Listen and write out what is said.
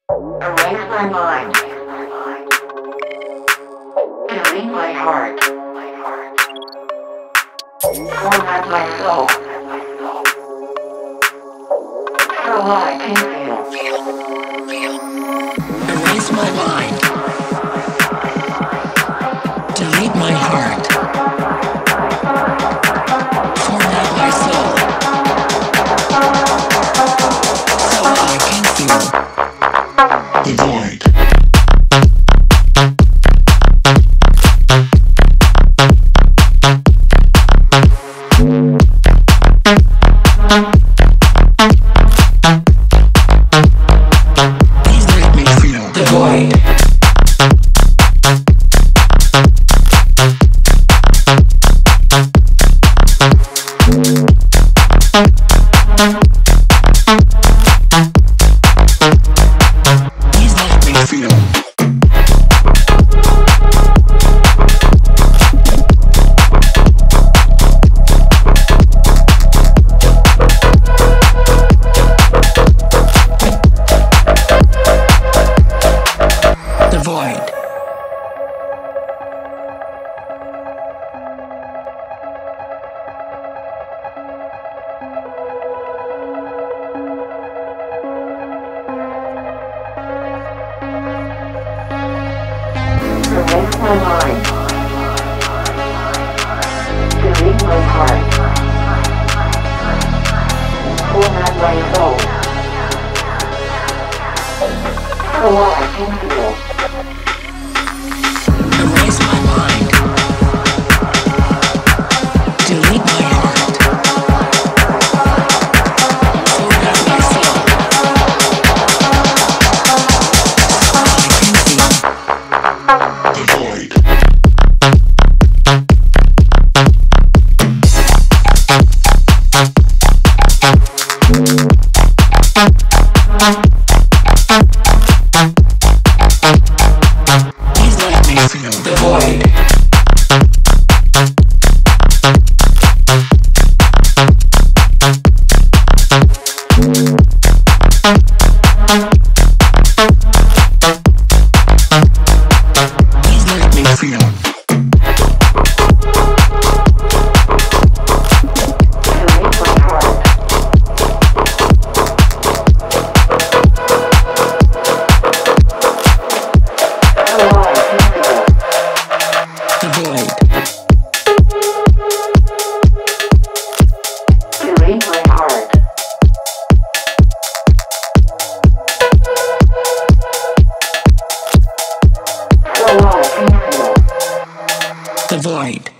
Erase my mind. Delete my heart. Format my soul. So I can feel. Erase my mind. Delete my heart. Format my soul. So I can feel. The void. Please let me feel the void. Please let me feel. The void. Erase my mind. Delete my heart. Format my soul. So I can feel. Erase my mind. Delete my heart. Format my soul. I can feel. The void. Please let me feel the void. Please let me feel. Delete my heart. So I can feel. The void. Delete my heart. So I can feel. The void.